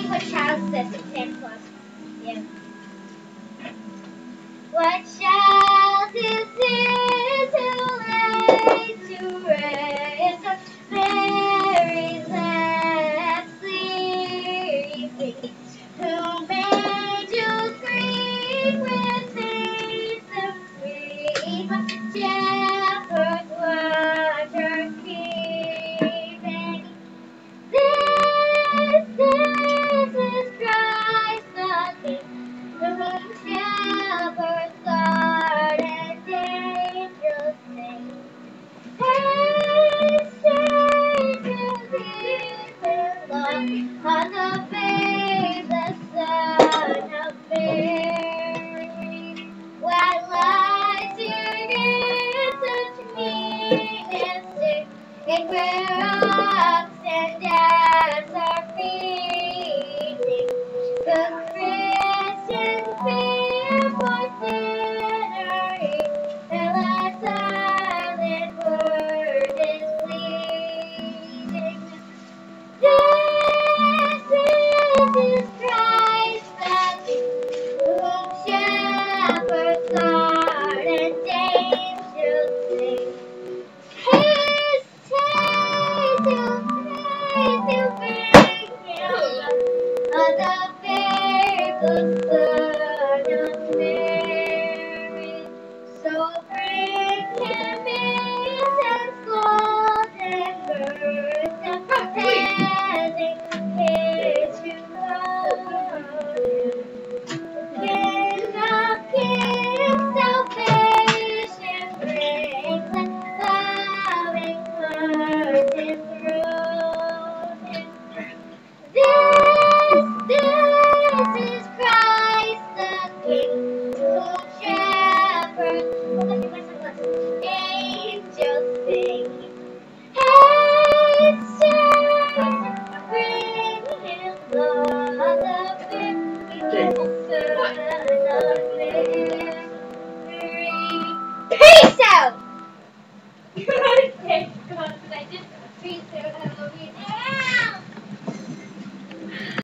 read what child says in 10 plus. Yeah. What child is this who laid to rest the fairies that sleeping? Who made you scream with faith and free? But shepherds watch her keeping. This is Christ the King, to whom shepherds guard and angels sing. Haste, strangers, hear love on the babe, the Son of Mary. What lies here touch me and stick, and where rocks and dance are fear.